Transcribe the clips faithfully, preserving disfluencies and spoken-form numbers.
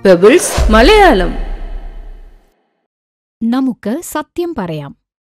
Pebbles Malayalam. നമുക്ക് സത്യം പറയാം.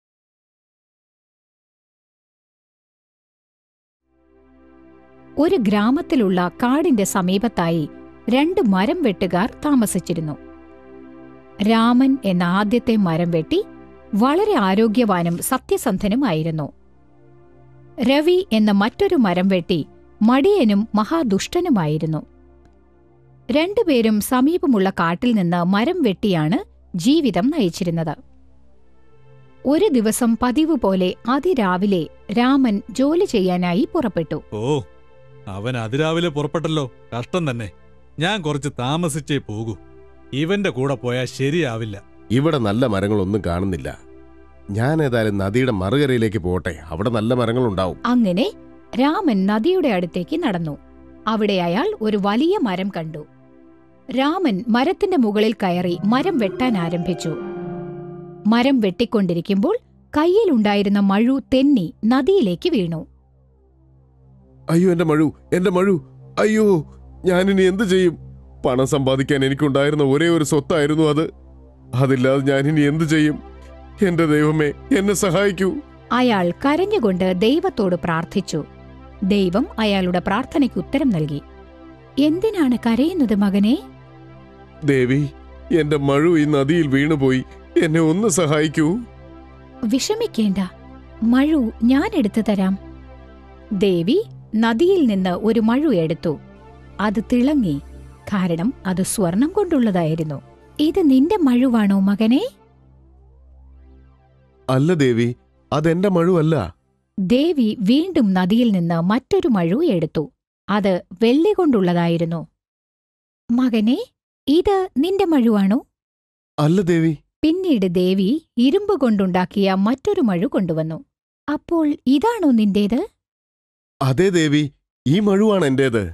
ഒരു ഗ്രാമത്തിലുള്ള കാടിന്റെ സമീപത്തായി രണ്ട് മരം വെട്ടുകാർ താമസിച്ചിരുന്നു. രാമൻ എന്ന ആദ്യത്തെ മരം വെട്ടി വളരെ ആരോഗ്യവാനും സത്യസന്ധനുമായിരുന്നു. രവി എന്ന മറ്റൊരു മരം വെട്ടി മടിയനും മഹാദുഷ്ടനുമായിരുന്നു. രണ്ടുപേരും സമീപമുള്ള കാട്ടിൽ നിന്ന് മരം വെട്ടിയാണ് ജീവിതം നയിച്ചിരുന്നത്. ഒരു ദിവസം പതിവ് പോലെ അതിരാവിലെ രാമൻ ജോലി ചെയ്യാനായി പുറപ്പെട്ടു. ഓ, അവൻ അതിരാവിലെ പുറപ്പെട്ടല്ലോ, കഷ്ടം തന്നെ. ഞാൻ കുറച്ച് താമസിച്ചേ പോകൂ. ഇവന്റെ കൂടെ പോയാൽ ശരിയാവില്ല. ഇവിടെ നല്ല മരങ്ങളൊന്നും കാണുന്നില്ല. ഞാൻ ഏതായാലും നദിയുടെ മറുകരയിലേക്ക് പോട്ടെ, അവിടെ നല്ല മരങ്ങളുണ്ടാവും. അങ്ങനെ രാമൻ നദിയുടെ അടുത്തേക്ക് നടന്നു. അവിടെ അയാൾ ഒരു വലിയ മരം കണ്ടു. രാമൻ മരത്തിന്റെ മുകളിൽ കയറി മരം വെട്ടാൻ ആരംഭിച്ചു. മരം വെട്ടിക്കൊണ്ടിരിക്കുമ്പോൾ കയ്യിലുണ്ടായിരുന്ന മഴു തെന്നി നദിയിലേക്ക് വീണു. അയ്യോ, എന്റെ മഴു, എന്റെ മഴു! അയ്യോ, ഞാനിനി എന്തു ചെയ്യും? പണം സമ്പാദിക്കാൻ എനിക്കുണ്ടായിരുന്ന ഒരേ ഒരു സ്വത്തായിരുന്നു അത്. അതില്ലാതെ ഞാനിനി എന്തു ചെയ്യും? എന്റെ ദൈവമേ, എന്നെ സഹായിക്കൂ! അയാൾ കരഞ്ഞുകൊണ്ട് ദൈവത്തോട് പ്രാർത്ഥിച്ചു. ദൈവം അയാളുടെ പ്രാർത്ഥനയ്ക്ക് ഉത്തരം നൽകി. എന്തിനാണ് കരയുന്നത് മകനെ? ദേവി, എന്റെ മഴു ഈ നദിയിൽ വീണുപോയി. എന്നെ ഒന്ന് സഹായിക്കൂ. വിഷമിക്കേണ്ട, മഴു ഞാൻ എടുത്തു തരാം. ദേവി നദിയിൽ നിന്ന് ഒരു മഴു എടുത്തു. അത് തിളങ്ങി, കാരണം അത് സ്വർണം കൊണ്ടുള്ളതായിരുന്നു. ഇത് നിന്റെ മഴുവാണോ മകനെ? അല്ല ദേവി, അതെന്റെ മഴു അല്ല. ദേവി വീണ്ടും നദിയിൽ നിന്ന് മറ്റൊരു മഴു എടുത്തു. അത് വെള്ളി കൊണ്ടുള്ളതായിരുന്നു. മകനെ, ഇത് നിന്റെ മഴുവാണോ? അല്ല ദേവി. പിന്നീട് ദേവി ഇരുമ്പ് കൊണ്ടുണ്ടാക്കിയ മറ്റൊരു മഴു കൊണ്ടുവന്നു. അപ്പോൾ ഇതാണോ നിന്റേത്? അതെ ദേവി, ഈ മഴുവാണ് എന്റേത്.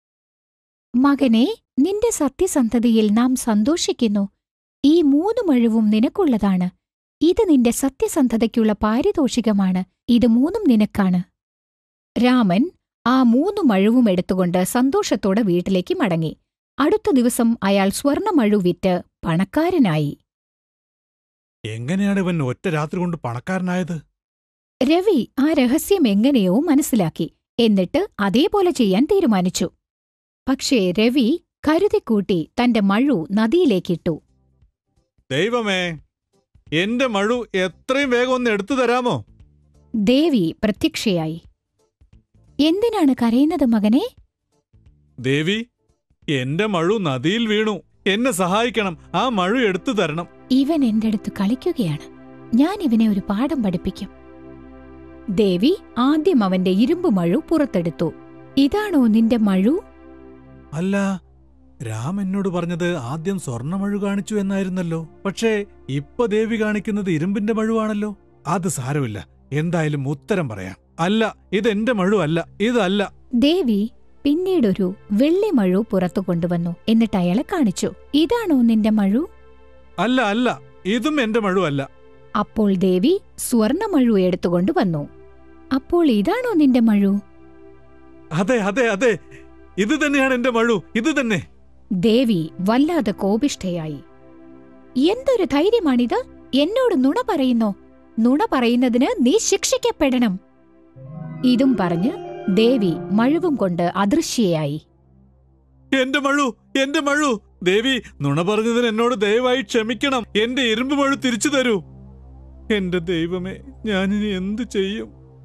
മകനെ, നിന്റെ സത്യസന്ധതയിൽ നാം സന്തോഷിക്കുന്നു. ഈ മൂന്ന് മഴുവും നിനക്കുള്ളതാണ്. ഇത് നിന്റെ സത്യസന്ധതയ്ക്കുള്ള പാരിതോഷികമാണ്. ഇത് മൂന്നും നിനക്കാണ്. രാമൻ ആ മൂന്നു മഴുവും എടുത്തുകൊണ്ട് സന്തോഷത്തോടെ വീട്ടിലേക്ക് മടങ്ങി. അടുത്ത ദിവസം അയാൾ സ്വർണമഴു വിറ്റ് പണക്കാരനായി. എങ്ങനെയാണ് ഇവൻ ഒറ്റ രാത്രി കൊണ്ട് പണക്കാരനായത്? രവി ആ രഹസ്യം എങ്ങനെയോ മനസ്സിലാക്കി. എന്നിട്ട് അതേപോലെ ചെയ്യാൻ തീരുമാനിച്ചു. പക്ഷേ രവി കരുതിക്കൂട്ടി തന്റെ മഴു നദിയിലേക്കിട്ടു. ദൈവമേ, എന്റെ മഴു എത്രയും വേഗം ഒന്ന് എടുത്തു തരാമോ? ദേവി പ്രത്യക്ഷയായി. എന്തിനാണ് കരയുന്നത് മകനെ? ദേവി, എന്റെ മഴു നദിയിൽ വീണു. എന്നെ സഹായിക്കണം. ആ മഴു എടുത്തു തരണം. ഇവൻ എന്റെ അടുത്ത് കളിക്കുകയാണ്. ഞാൻ ഇവനെ ഒരു പാഠം പഠിപ്പിക്കും. ദേവി ആദ്യം അവന്റെ ഇരുമ്പ് മഴു പുറത്തെടുത്തു. ഇതാണോ നിന്റെ മഴു? അല്ല, രാം എന്നോട് പറഞ്ഞത് ആദ്യം സ്വർണ്ണമഴു കാണിച്ചു എന്നായിരുന്നല്ലോ. പക്ഷേ ഇപ്പൊ ദേവി കാണിക്കുന്നത് ഇരുമ്പിന്റെ മഴുവാണല്ലോ. അത് സാരമില്ല, എന്തായാലും ഉത്തരം പറയാം. അല്ല, ഇതെന്റെ മഴു അല്ല, ഇതല്ല. ദേവി പിന്നീടൊരു വെള്ളി മഴു പുറത്തു കൊണ്ടുവന്നു. എന്നിട്ട് അയാളെ കാണിച്ചു. ഇതാണോ നിന്റെ മഴു? അല്ല അല്ല, ഇതും എന്റെ മഴു അല്ല. അപ്പോൾ ദേവി സ്വർണമഴു എടുത്തുകൊണ്ടുവന്നു. അപ്പോൾ ഇതാണോ നിന്റെ മഴു? അതെ അതെ അതെ, ഇത് തന്നെയാണ് എന്റെ മഴു, ഇത് തന്നെ. ദേവി വല്ലാതെ കോപിഷ്ഠയായി. എന്തൊരു ധൈര്യമാണിത്? എന്നോട് നുണ പറയുന്നോ? നുണ പറയുന്നതിന് നീ ശിക്ഷിക്കപ്പെടണം. ഇതും പറഞ്ഞ് ദേവി മഴുവും കൊണ്ട് അദൃശ്യയായി. എന്റെ മഴു, എന്റെ മഴു! ദേവി, നുണ പറഞ്ഞതിന് എന്നോട് ദയവായി ക്ഷമിക്കണം. എന്റെ ഇരുമ്പ് മഴു തിരിച്ചു തരൂ. എന്റെ ദൈവമേ, ഞാനിനി എന്തു ചെയ്യും?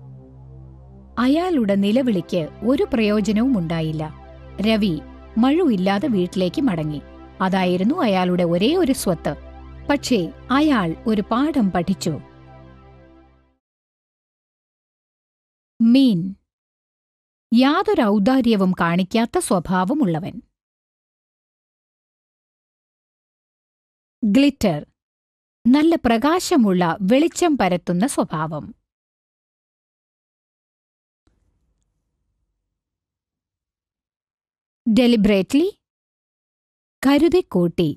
അയാളുടെ നിലവിളിക്ക് ഒരു പ്രയോജനവും ഉണ്ടായില്ല. രവി മഴു ഇല്ലാതെ വീട്ടിലേക്ക് മടങ്ങി. അതായിരുന്നു അയാളുടെ ഒരേ ഒരു സ്വത്ത്. പക്ഷേ അയാൾ ഒരു പാഠം പഠിച്ചു. മീൻ യാതൊരു ഔദാര്യവും കാണിക്കാത്ത സ്വഭാവമുള്ളവൻ. ഗ്ലിറ്റർ നല്ല പ്രകാശമുള്ള വെളിച്ചം പരത്തുന്ന സ്വഭാവം. ഡെലിബ്രേറ്റ്ലി കരുതിക്കൂട്ടി.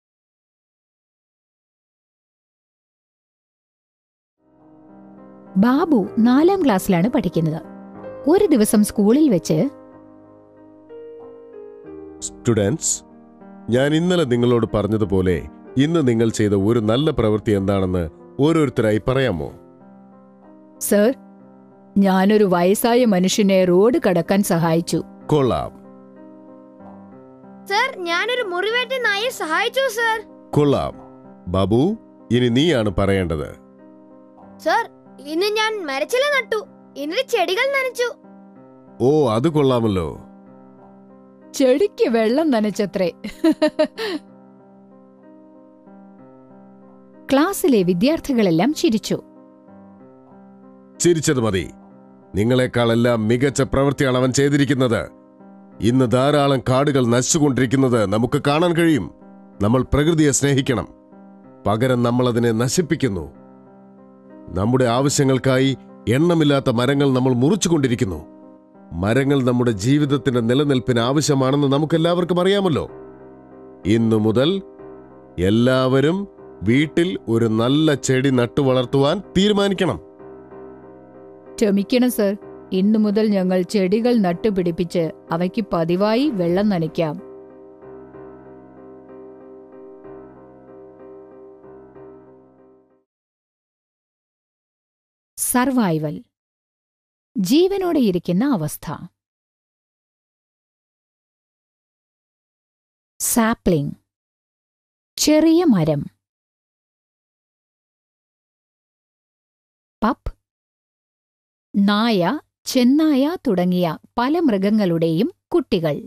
ബാബു നാലാം ക്ലാസ്സിലാണ് പഠിക്കുന്നത്. ഒരു ദിവസം സ്കൂളിൽ വെച്ച് സ്റ്റുഡൻസ്, ഞാൻ ഇന്നലെ നിങ്ങളോട് പറഞ്ഞതുപോലെ ഇന്ന് നിങ്ങൾ ചെയ്ത ഒരു നല്ല പ്രവൃത്തി എന്താണെന്ന് ഓരോരുത്തരായി പറയാമോ? സർ, ഞാനൊരു വയസ്സായ മനുഷ്യനെ റോഡ് കടക്കാൻ സഹായിച്ചു. കൊള്ളാം. സർ, ഞാനൊരു മുറിവേറ്റ നായെ സഹായിച്ചു സർ. കൊള്ളാം. ബാബു, ഇനി നീയാണ് പറയേണ്ടത്. സർ, ഇന്ന് ഞാൻ മരച്ചില നട്ടു, എന്നിട്ട് ചെടികൾ നനച്ചു. ഓ, അത് കൊള്ളാമല്ലോ. ചെടിക്ക് വെള്ളം നനച്ചത്രേ. ക്ലാസ്സിലെ വിദ്യാർത്ഥികളെല്ലാം ചിരിച്ചു. ചിരിച്ചത് മതി. നിങ്ങളെക്കാളെല്ലാം മികച്ച പ്രവൃത്തിയാണ് അവൻ ചെയ്തിരിക്കുന്നത്. ഇന്ന് ധാരാളം കാടുകൾ നശിച്ചുകൊണ്ടിരിക്കുന്നത് നമുക്ക് കാണാൻ കഴിയും. നമ്മൾ പ്രകൃതിയെ സ്നേഹിക്കണം. പകരം നമ്മൾ അതിനെ നശിപ്പിക്കുന്നു. നമ്മുടെ ആവശ്യങ്ങൾക്കായി എണ്ണമില്ലാത്ത മരങ്ങൾ നമ്മൾ മുറിച്ചുകൊണ്ടിരിക്കുന്നു. മരങ്ങൾ നമ്മുടെ ജീവിതത്തിന്റെ നിലനിൽപ്പിന് ആവശ്യമാണെന്ന് നമുക്കെല്ലാവർക്കും അറിയാമല്ലോ. ഇന്നു മുതൽ എല്ലാവരും വീട്ടിൽ ഒരു നല്ല ചെടി നട്ടുവളർത്തുവാൻ തീരുമാനിക്കണം. ക്ഷമിക്കണം സർ, ഇന്നു മുതൽ ഞങ്ങൾ ചെടികൾ നട്ടുപിടിപ്പിച്ച് അവയ്ക്ക് പതിവായി വെള്ളം നനയ്ക്കാം. സർവൈവൽ, ജീവനോടെയിരിക്കുന്ന അവസ്ഥ. സാപ്ലിംഗ്, ചെറിയ മരം. പപ്പ്, നായ, ചെന്നായ തുടങ്ങിയ പല മൃഗങ്ങളുടെയും കുട്ടികൾ.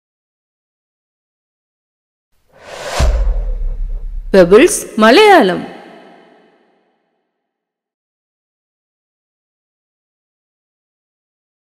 പെബിൾസ് മലയാളം.